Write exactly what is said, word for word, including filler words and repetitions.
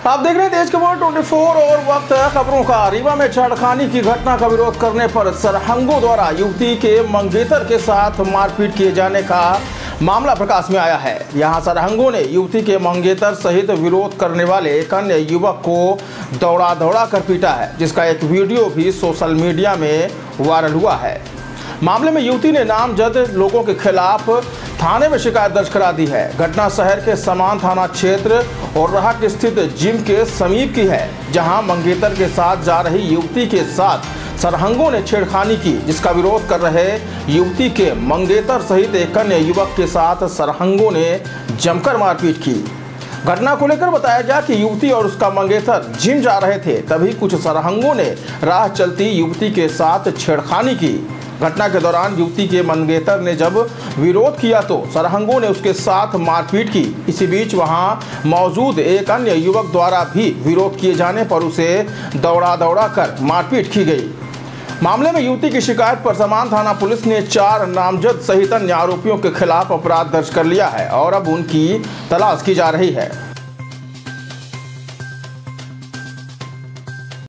आप देख रहे हैं देश खबर चौबीस और वक्त है खबरों का। रीवा में छेड़खानी की घटना का विरोध करने पर सरहंगों द्वारा युवती के मंगेतर के साथ मारपीट किए जाने का मामला प्रकाश में आया है। यहां सरहंगों ने युवती के मंगेतर सहित विरोध करने वाले एक अन्य युवक को दौड़ा दौड़ा कर पीटा है, जिसका एक वीडियो भी सोशल मीडिया में वायरल हुआ है। मामले में युवती ने नामजद लोगों के खिलाफ थाने में शिकायत दर्ज करा दी है। घटना शहर के समान थाना क्षेत्र और राहट स्थित जिम के समीप की है, जहां मंगेतर के साथ जा रही युवती के साथ सरहंगों ने छेड़खानी की, जिसका विरोध कर रहे युवती के मंगेतर सहित एक अन्य युवक के साथ सरहंगों ने जमकर मारपीट की। घटना को लेकर बताया गया कि युवती और उसका मंगेतर जिम जा रहे थे, तभी कुछ सरहंगों ने राह चलती युवती के साथ छेड़खानी की। घटना के दौरान युवती के मंगेतर ने जब विरोध किया तो सरहंगों ने उसके साथ मारपीट की। इसी बीच वहां मौजूद एक अन्य युवक द्वारा भी विरोध किए जाने पर उसे दौड़ा दौड़ा कर मारपीट की गई। मामले में युवती की शिकायत पर समान थाना पुलिस ने चार नामजद सहित अन्य आरोपियों के खिलाफ अपराध दर्ज कर लिया है और अब उनकी तलाश की जा रही है।